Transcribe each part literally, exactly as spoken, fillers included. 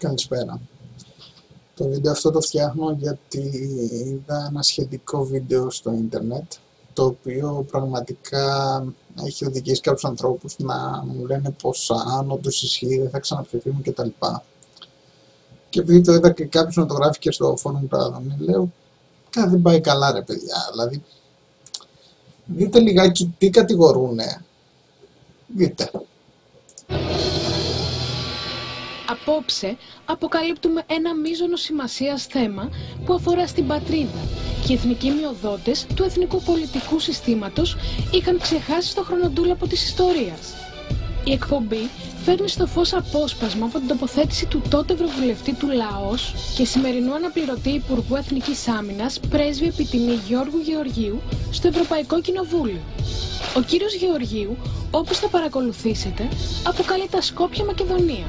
Καλησπέρα. Το βίντεο αυτό το φτιάχνω γιατί είδα ένα σχετικό βίντεο στο ίντερνετ, το οποίο πραγματικά έχει οδηγήσει κάποιους ανθρώπους να μου λένε πως αν όντως ισχύει δεν θα ξαναψηφίσουν κτλ. Και επειδή το είδα και κάποιος να το γράφει και στο φόρουμ Πράδων, λέω κάτι δεν πάει καλά ρε παιδιά, δηλαδή δείτε λιγάκι τι κατηγορούνε, δείτε. Απόψε αποκαλύπτουμε ένα μείζωνο σημασίας θέμα που αφορά στην πατρίδα και οι εθνικοί μειοδότες του εθνικού πολιτικού συστήματος είχαν ξεχάσει το χρονοτούλαπο της ιστορίας. Η εκπομπή φέρνει στο φως απόσπασμα από την τοποθέτηση του τότε Ευρωβουλευτή του Λαός και σημερινού αναπληρωτή Υπουργού Εθνικής Άμυνας, πρέσβη επιτιμή Γιώργου Γεωργίου, στο Ευρωπαϊκό Κοινοβούλιο. Ο κύριος Γεωργίου, όπως θα παρακολουθήσετε, αποκαλεί τα Σκόπια Μακεδονία.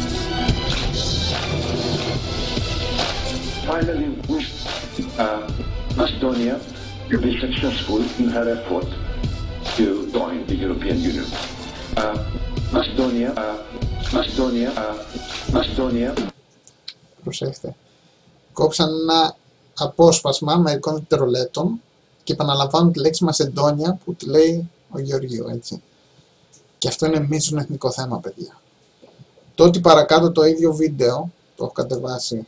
Finally wish uh, Macedonia to be successful in her effort to join the European Union. Uh, Macedonia, uh, Macedonia, uh, Macedonia. Προσέχτε. Κόψαν ένα απόσπασμα μερικών δευτερολέπτων και επαναλαμβάνουν τη λέξη Μασεντόνια που τη λέει ο Γεωργίου, έτσι. Και αυτό είναι μείζον εθνικό θέμα, παιδιά. Το ότι παρακάτω το ίδιο βίντεο, το έχω κατεβάσει,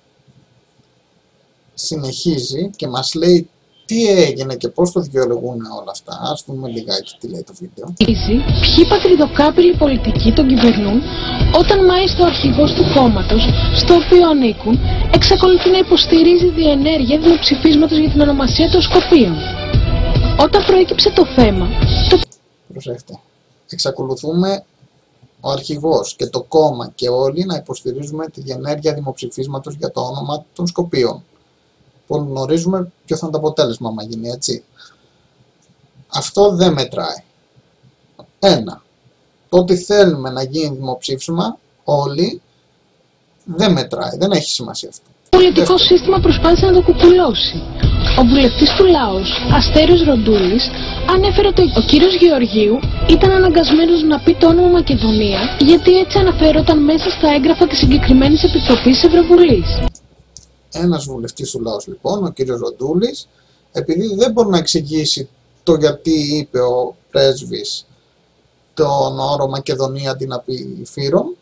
συνεχίζει και μας λέει τι έγινε και πώς το δικαιολογούν όλα αυτά. Ας δούμε λιγάκι τι λέει το βίντεο. Ποιοι πατριδοκάπηλοι πολιτικοί τον κυβερνούν όταν μάλιστα ο αρχηγός του κόμματος, στο οποίο ανήκουν, εξακολουθεί να υποστηρίζει διενέργεια δημοψηφίσματος για την ονομασία των Σκοπίων. Όταν προέκυψε το θέμα... Το... Προσέχτε. Εξακολουθούμε ο αρχηγός και το κόμμα και όλοι να υποστηρίζουμε τη διενέργεια δημοψηφίσματος για το όνομα των Σκοπίων. Που γνωρίζουμε ποιο θα είναι το αποτέλεσμα άμα γίνει, έτσι. Αυτό δεν μετράει. Ένα. Το ότι θέλουμε να γίνει δημοψήφισμα όλοι δεν μετράει. Δεν έχει σημασία αυτό. Το πολιτικό σύστημα προσπάθησε να το κουκουλώσει. Ο βουλευτής του Λαός, Αστέριος Ροντούλης, ανέφερε ότι ο κύριος Γεωργίου ήταν αναγκασμένος να πει το όνομα Μακεδονία γιατί έτσι αναφερόταν μέσα στα έγγραφα της συγκεκριμένης επιτροπής Ευρωβουλής. Ένας βουλευτής του Λαός λοιπόν, ο κύριος Ροντούλης, επειδή δεν μπορεί να εξηγήσει το γιατί είπε ο πρέσβης τον όρο Μακεδονία αντί να πει Φύρον,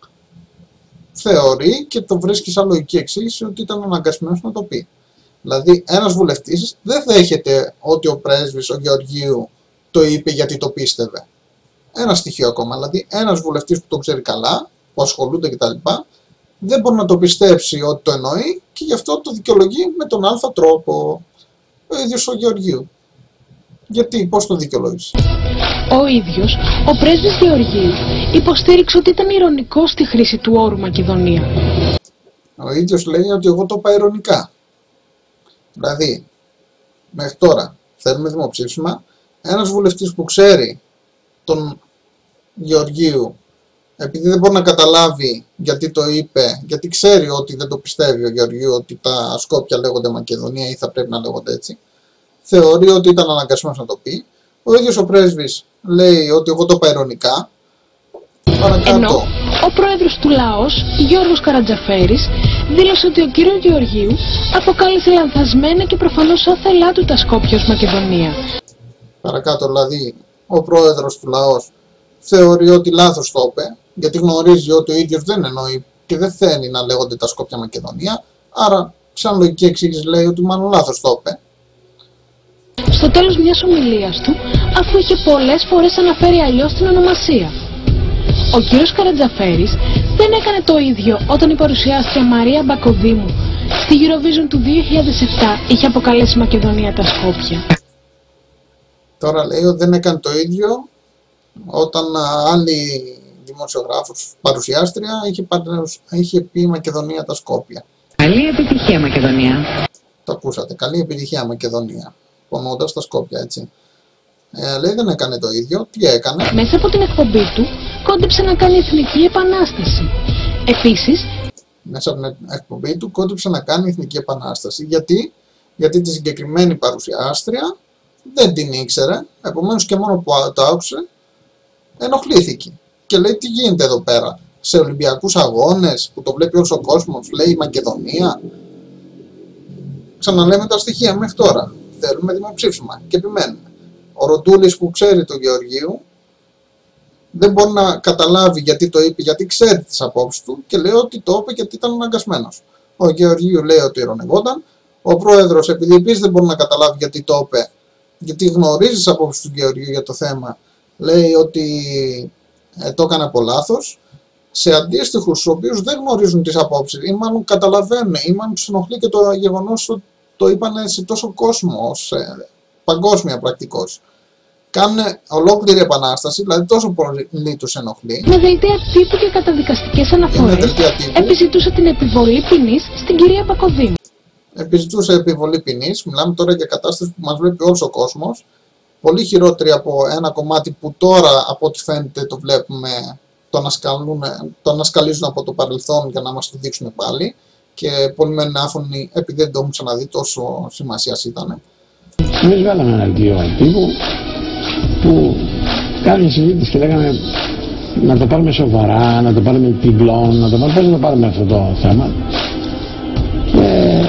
θεωρεί και το βρίσκει σαν λογική εξήγηση ότι ήταν αναγκασμένος να το πει. Δηλαδή ένας βουλευτής δεν δέχεται ότι ο πρέσβης, ο Γεωργίου, το είπε γιατί το πίστευε. Ένα στοιχείο ακόμα, δηλαδή ένας βουλευτής που το ξέρει καλά, που ασχολούνται κτλ. Δεν μπορεί να το πιστέψει ότι το εννοεί και γι' αυτό το δικαιολογεί με τον αλφα τρόπο. Ο ίδιος ο Γεωργίου. Γιατί, πώς το δικαιολόγησε? Ο ίδιος, ο πρέσβης Γεωργίου, υποστήριξε ότι ήταν ειρωνικό στη χρήση του όρου Μακεδονία. Ο ίδιος λέει ότι εγώ το είπα ειρωνικά. Δηλαδή, μέχρι τώρα θέλουμε δημοψήφισμα, ένας βουλευτής που ξέρει τον Γεωργίου, επειδή δεν μπορεί να καταλάβει γιατί το είπε, γιατί ξέρει ότι δεν το πιστεύει ο Γεωργίου ότι τα Σκόπια λέγονται Μακεδονία ή θα πρέπει να λέγονται έτσι, θεωρεί ότι ήταν αναγκασμένος να το πει. Ο ίδιος ο πρέσβης λέει ότι εγώ το είπα ειρωνικά. Παρακάτω. Ενώ ο πρόεδρος του Λαός, Γιώργος Καρατζαφέρης, δήλωσε ότι ο κύριος Γεωργίου αποκάλυψε λανθασμένα και προφανώς άθελά του τα Σκόπια ως Μακεδονία. Παρακάτω, δηλαδή, ο πρόεδρος του Λαός θεωρεί ότι λάθος το είπε, γιατί γνωρίζει ότι ο ίδιος δεν εννοεί και δεν θέλει να λέγονται τα Σκόπια Μακεδονία, άρα σαν λογική εξήγηση λέει ότι μάλλον λάθος το είπε. Στο τέλος μιας ομιλίας του, αφού είχε πολλές φορές αναφέρει αλλιώς την ονομασία. Ο κύριος Καρατζαφέρης δεν έκανε το ίδιο όταν η παρουσιάστρια Μαρία Μπακοδήμου στη Eurovision του δύο χιλιάδες επτά είχε αποκαλέσει Μακεδονία τα Σκόπια. Τώρα λέει ότι δεν έκανε το ίδιο όταν άλλη δημοσιογράφος, παρουσιάστρια, είχε, είχε πει Μακεδονία τα Σκόπια. Καλή επιτυχία Μακεδονία. Το ακούσατε, καλή επιτυχία Μακεδονία, πονώντας τα Σκόπια, έτσι. Ε, λέει δεν έκανε το ίδιο, τι έκανε? Μέσα από την εκπομπή του κόντεψε να κάνει εθνική επανάσταση. Επίσης, μέσα από την εκπομπή του κόντεψε να κάνει εθνική επανάσταση. Γιατί? Γιατί τη συγκεκριμένη παρουσιάστρια δεν την ήξερε, επομένως και μόνο που το άκουσε ενοχλήθηκε και λέει τι γίνεται εδώ πέρα, σε Ολυμπιακούς αγώνες που το βλέπει όλος ο κόσμος, λέει η Μακεδονία. Ξαναλέμε τα στοιχεία μέχρι τώρα. Θέλουμε δημοψήφισμα και επιμένουμε. Ο Ροντούλης που ξέρει τον Γεωργίου δεν μπορεί να καταλάβει γιατί το είπε, γιατί ξέρει τις απόψεις του και λέει ότι το είπε γιατί ήταν αναγκασμένος. Ο Γεωργίου λέει ότι ειρωνευόταν. Ο πρόεδρος, επειδή επίσης δεν μπορεί να καταλάβει γιατί το είπε, γιατί γνωρίζει τις απόψεις του Γεωργίου για το θέμα, λέει ότι ε, το έκανε από λάθος. Σε αντίστοιχους, τους οποίους δεν γνωρίζουν τις απόψεις, ή μάλλον καταλαβαίνουν, ή μάλλον τους ενοχλεί και το γεγονός ότι το είπανε σε τόσο κόσμο, σε παγκόσμια πρακτικώς. Κάνουν ολόκληρη επανάσταση, δηλαδή τόσο πολύ τους ενοχλεί. Με δελτία τύπου και καταδικαστικές αναφορές επιζητούσε την επιβολή ποινής στην κυρία Πακοδήμου. Επιζητούσε επιβολή ποινής, μιλάμε τώρα για κατάσταση που μας βλέπει όλος ο κόσμος. Πολύ χειρότερη από ένα κομμάτι που τώρα από ό,τι φαίνεται το βλέπουμε, το ανασκαλούν, το ανασκαλίζουν από το παρελθόν για να μας το δείξουν πάλι. Και πολλοί μένουν άφωνοι επειδή δεν το έχουν ξαναδεί, τόσο σημασίας ήταν. Εμείς βγάλαμε ένα δελτίο τύπου που κάνει συζήτηση και λέγαμε να το πάρουμε σοβαρά, να το πάρουμε τυγκλών, να το πάρουμε, πώς να το πάρουμε αυτό το θέμα. Και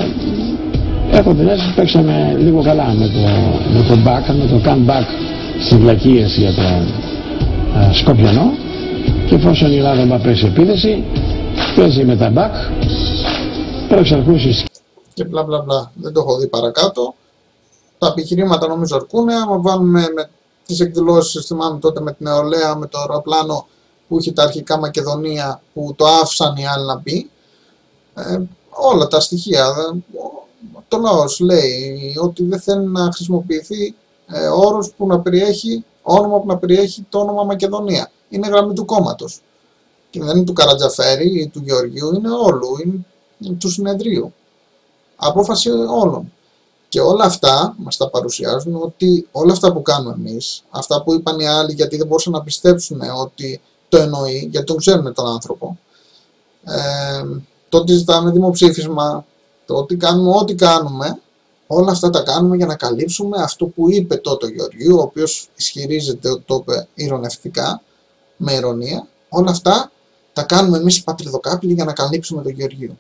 έχω την αίσθηση παίξαμε λίγο καλά με το, με το back, με το comeback στις βλακίες για το α, Σκοπιανό, και εφόσον η Ελλάδα θα πέσει επίθεση, παίζει με τα back, προεξαρχούσεις και μπλα μπλα μπλα. Δεν το έχω δει παρακάτω. Τα επιχειρήματα νομίζω αρκούνε. Άμα βάλουμε με τις εκδηλώσεις, θυμάμαι τότε με την νεολαία, με το αεροπλάνο που είχε τα αρχικά Μακεδονία, που το άφησαν οι άλλοι να πει. Ε, όλα τα στοιχεία. Το λαός λέει ότι δεν θέλει να χρησιμοποιηθεί ε, όρος που να περιέχει, όνομα που να περιέχει το όνομα Μακεδονία. Είναι γραμμή του κόμματος. Και δεν είναι του Καρατζαφέρη ή του Γεωργίου, είναι όλου, είναι του συνεδρίου. Απόφαση όλων. Και όλα αυτά μας τα παρουσιάζουν ότι όλα αυτά που κάνουμε εμείς, αυτά που είπαν οι άλλοι γιατί δεν μπορούσαν να πιστέψουν ότι το εννοεί, γιατί τον ξέρουν τον άνθρωπο, ε, το ότι ζητάμε δημοψήφισμα, το ότι κάνουμε ό,τι κάνουμε, όλα αυτά τα κάνουμε για να καλύψουμε αυτό που είπε τότε ο Γεωργίου, ο οποίος ισχυρίζεται ότι το είπε ειρωνευτικά, με ειρωνία. Όλα αυτά τα κάνουμε εμείς οι πατριδοκάπηλοι για να καλύψουμε τον Γεωργίου.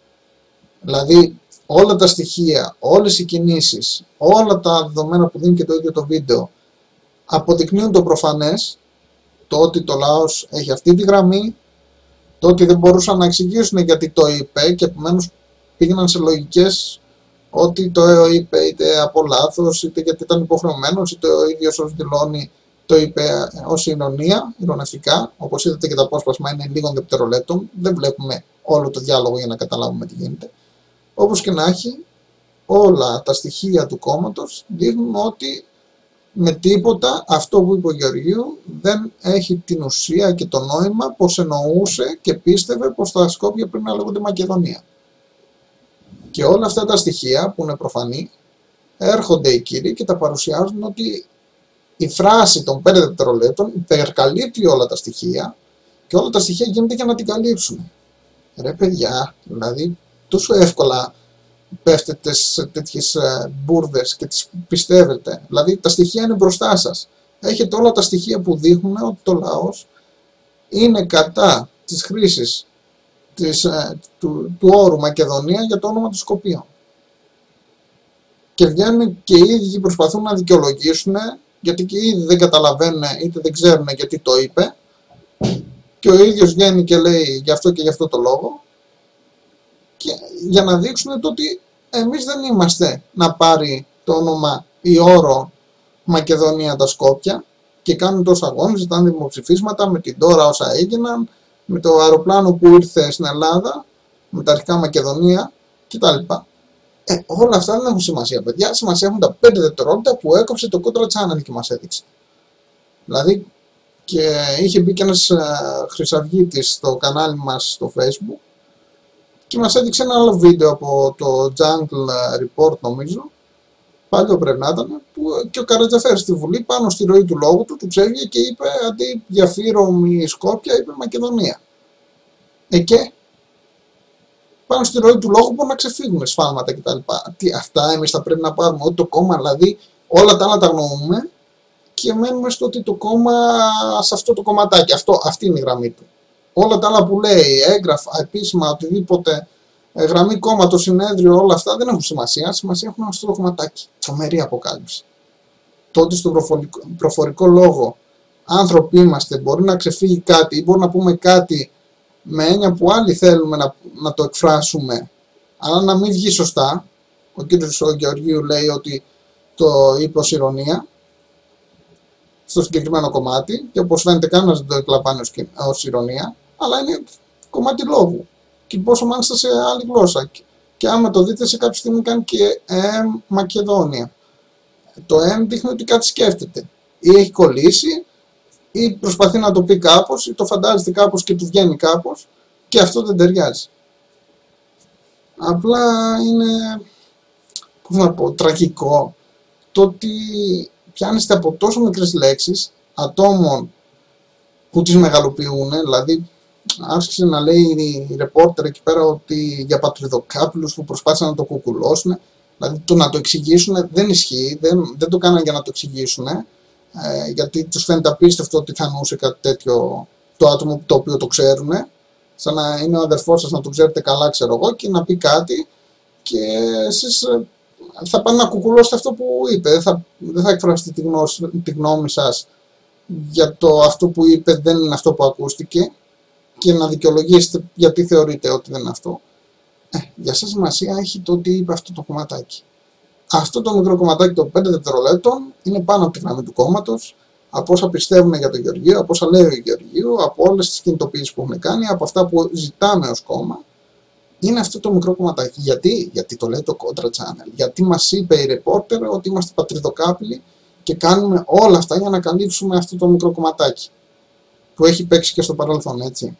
Δηλαδή όλα τα στοιχεία, όλες οι κινήσεις, όλα τα δεδομένα που δίνει και το ίδιο το βίντεο αποδεικνύουν το προφανές, το ότι το λαός έχει αυτή τη γραμμή, το ότι δεν μπορούσαν να εξηγήσουν γιατί το είπε και επομένως πήγαιναν σε λογικές ότι το είπε είτε από λάθος, είτε γιατί ήταν υποχρεωμένος, είτε ο ίδιος ως δηλώνει το είπε ως ειρωνία, ειρωνευτικά. Όπως είδατε και το απόσπασμα είναι λίγων δευτερολέπτων, δεν βλέπουμε όλο το διάλογο για να καταλάβουμε τι γίνεται. Όπως και να έχει, όλα τα στοιχεία του κόμματος δείχνουν ότι με τίποτα αυτό που είπε ο Γεωργίου δεν έχει την ουσία και το νόημα πως εννοούσε και πίστευε πως τα Σκόπια πρέπει να λέγονται Μακεδονία. Και όλα αυτά τα στοιχεία που είναι προφανή έρχονται οι κύριοι και τα παρουσιάζουν ότι η φράση των πέντε δευτερολέπτων υπερκαλύπτει όλα τα στοιχεία και όλα τα στοιχεία γίνονται για να την καλύψουν. Ρε παιδιά, δηλαδή τόσο εύκολα πέφτετε σε τέτοιες μπουρδες και τις πιστεύετε. Δηλαδή τα στοιχεία είναι μπροστά σας. Έχετε όλα τα στοιχεία που δείχνουν ότι το λαός είναι κατά της χρήσης της, του, του όρου Μακεδονία για το όνομα του Σκοπίων. Και βγαίνουν και οι ίδιοι προσπαθούν να δικαιολογήσουν, γιατί και οι ίδιοι δεν καταλαβαίνουν είτε δεν ξέρουν γιατί το είπε, και ο ίδιος βγαίνει και λέει γι' αυτό και γι' αυτό το λόγο, και για να δείξουν το ότι εμείς δεν είμαστε να πάρει το όνομα ή όρο Μακεδονία τα Σκόπια, και κάνουν τόσους αγώνες, ζητάνε δημοψηφίσματα με την τώρα όσα έγιναν, με το αεροπλάνο που ήρθε στην Ελλάδα, με τα αρχικά Μακεδονία κτλ. Ε, όλα αυτά δεν έχουν σημασία, παιδιά. Σημασία έχουν τα πέντε δευτερόλεπτα που έκοψε το Contra Channel και μας έδειξε. Δηλαδή, και είχε μπει και ένας uh, χρυσαυγίτης στο κανάλι μας στο Facebook και μας έδειξε ένα άλλο βίντεο από το Jungle Report, νομίζω, παλιό πρέπει να ήταν, που και ο Καρατζαφέρης στη Βουλή πάνω στη ροή του λόγου του, του ξέφυγε και είπε αντί για Φύρομη Σκόπια, είπε Μακεδονία. Ε, και πάνω στη ροή του λόγου μπορούν να ξεφύγουν σφάλματα κτλ. Τι, αυτά εμείς θα πρέπει να πάρουμε, ότι το κόμμα, δηλαδή όλα τα άλλα τα γνωρούμε και μένουμε στο ότι το κόμμα, σε αυτό το κομματάκι, αυτό, αυτή είναι η γραμμή του. όλα τα άλλα που λέει, έγγραφα, επίσημα, οτιδήποτε, γραμμή κόμματο, συνέδριο, όλα αυτά δεν έχουν σημασία. Σημασία έχουν αυτό το κομματάκι. Τρομερή αποκάλυψη. Τότε στον προφορικό, προφορικό λόγο άνθρωποι είμαστε, μπορεί να ξεφύγει κάτι ή μπορεί να πούμε κάτι με έννοια που άλλοι θέλουμε να, να το εκφράσουμε, αλλά να μην βγει σωστά. Ο κύριος ο Γεωργίου λέει ότι το είπε ως ηρωνία στο συγκεκριμένο κομμάτι και όπως φαίνεται κανένας δεν το εκλαμβάνει ως ηρωνία, αλλά είναι κομμάτι λόγου και πόσο μάλιστα σε άλλη γλώσσα. Και άμα το δείτε σε κάποια στιγμή κάνει και εμ Μακεδόνια. Το εμ δείχνει ότι κάτι σκέφτεται ή έχει κολλήσει ή προσπαθεί να το πει κάπως ή το φαντάζεται κάπως και του βγαίνει κάπως και αυτό δεν ταιριάζει. Απλά είναι, πώς να πω, τραγικό το ότι πιάνεστε από τόσο μικρές λέξεις ατόμων που τις μεγαλοποιούν. Δηλαδή άρχισε να λέει η ρεπόρτερ εκεί πέρα ότι για πατριδοκάπηλους που προσπάθησαν να το κουκουλώσουν, δηλαδή το να το εξηγήσουν δεν ισχύει, δεν, δεν το κάνανε για να το εξηγήσουν, ε, γιατί τους φαίνεται απίστευτο ότι θα εννοούσε κάτι τέτοιο το άτομο το οποίο το ξέρουν, σαν να είναι ο αδερφός σας, να το ξέρετε καλά, ξέρω εγώ, και να πει κάτι και εσείς θα πάνε να κουκουλώσετε αυτό που είπε, δεν θα, δεν θα εκφράσετε τη, γνώση, τη γνώμη σας για το αυτό που είπε δεν είναι αυτό που ακούστηκε και να δικαιολογήσετε γιατί θεωρείτε ότι δεν είναι αυτό. Ε, για σας σημασία έχει το ότι είπε αυτό το κομματάκι. Αυτό το μικρό κομματάκι των πέντε δευτερολέπτων είναι πάνω από τη γραμμή του κόμματος, από όσα πιστεύουν για τον Γεωργίου, από όσα λέει ο Γεωργίου, από όλες τις κινητοποιήσεις που έχουν κάνει, από αυτά που ζητάμε ως κόμμα. Είναι αυτό το μικρό κομματάκι. Γιατί, γιατί το λέει το Contra Channel. Γιατί μας είπε η ρεπόρτερ ότι είμαστε πατριδοκάπηλοι και κάνουμε όλα αυτά για να καλύψουμε αυτό το μικρό κομματάκι που έχει παίξει και στο παρελθόν, έτσι.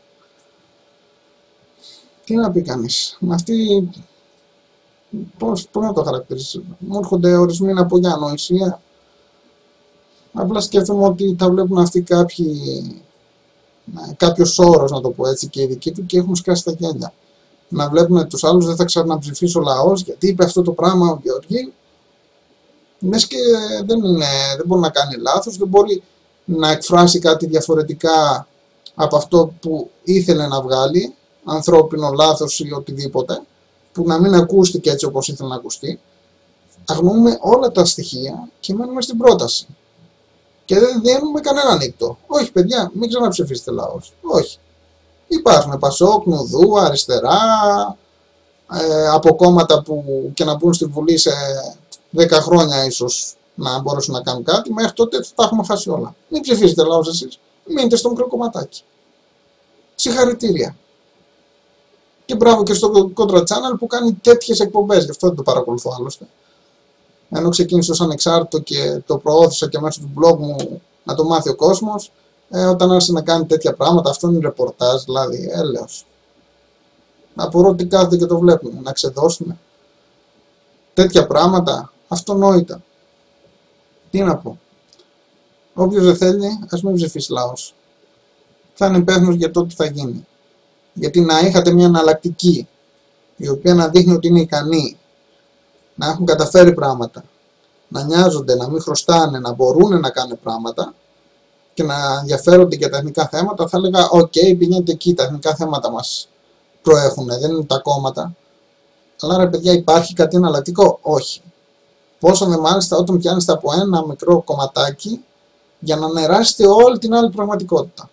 Τι να πει κανείς. Με αυτή, πώς, πώς να το χαρακτηρίσω. Μου έρχονται ορισμοί να πω για ανοησία. Απλά σκέφτομαι ότι τα βλέπουν αυτοί κάποιοι, κάποιος όρος να το πω έτσι και οι δικοί του και έχουν σκάσει τα γέλια. Να βλέπουν τους άλλους δεν θα ξαναψηφίσει ο λαός γιατί είπε αυτό το πράγμα ο Γεωργίου. Μες και δεν, είναι, δεν μπορεί να κάνει λάθος, δεν μπορεί να εκφράσει κάτι διαφορετικά από αυτό που ήθελε να βγάλει, ανθρώπινο λάθος ή οτιδήποτε, που να μην ακούστηκε έτσι όπως ήθελε να ακουστεί. Αγνοούμε όλα τα στοιχεία και μένουμε στην πρόταση. Και δεν δίνουμε κανένα νύκτο. Όχι παιδιά, μην ξαναψηφίσετε λαός. Όχι. Υπάρχουν Πασόκ, Νουδού, αριστερά, ε, από κόμματα που και να μπουν στη Βουλή σε δέκα χρόνια ίσως να μπορέσουν να κάνουν κάτι, μέχρι τότε θα τα έχουμε χάσει όλα. Μην ψηφίσετε λαός εσείς, μείνετε στο μικρό κομματάκι. Συγχαρητήρια. Και μπράβο και στο Contra Channel που κάνει τέτοιες εκπομπές, γι' αυτό δεν το παρακολουθώ άλλωστε. Ενώ ξεκίνησε ως ανεξάρτητο και το προώθησα και μέσω του blog μου να το μάθει ο κόσμος, ε, όταν άρχισε να κάνει τέτοια πράγματα, αυτό είναι ρεπορτάζ, δηλαδή έλεος. Απορώ τι κάθεται και το βλέπουμε, να ξεδώσουμε. Τέτοια πράγματα, αυτονόητα. Τι να πω. Όποιος δεν θέλει, ας μην ψηφίσει λαός. Θα είναι υπεύθυνος για το τι θα γίνει. Γιατί να είχατε μια εναλλακτική, η οποία να δείχνει ότι είναι ικανή, να έχουν καταφέρει πράγματα, να νοιάζονται, να μην χρωστάνε, να μπορούν να κάνουν πράγματα και να ενδιαφέρονται για τα εθνικά θέματα, θα έλεγα: οκ, okay, πηγαίνετε εκεί, τα εθνικά θέματα μας προέχουν, δεν είναι τα κόμματα. Αλλά ρε παιδιά, υπάρχει κάτι εναλλακτικό? Όχι. Πόσο δε μάλιστα όταν πιάνεστε από ένα μικρό κομματάκι για να νεράσετε όλη την άλλη πραγματικότητα.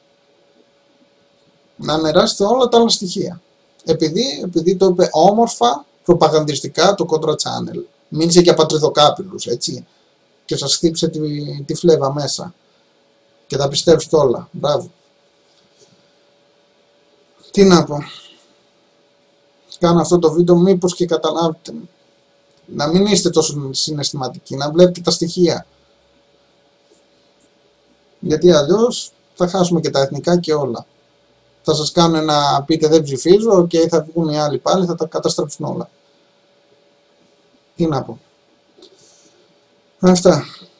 Να νεράσετε όλα τα άλλα στοιχεία. Επειδή, επειδή το είπε όμορφα, προπαγανδιστικά το Contra Channel. Μίλησε για πατριδοκάπηλους, έτσι. Και σας χτύπησε τη, τη φλέβα μέσα. Και τα πιστέψετε όλα. Μπράβο. Τι να πω. Κάνω αυτό το βίντεο μήπως και καταλάβετε. Να μην είστε τόσο συναισθηματικοί. Να βλέπετε τα στοιχεία. Γιατί αλλιώς θα χάσουμε και τα εθνικά και όλα. Θα σας κάνουν να πείτε δεν ψηφίζω και θα βγουν οι άλλοι πάλι, θα τα καταστρέψουν όλα. Τι να πω. Αυτά.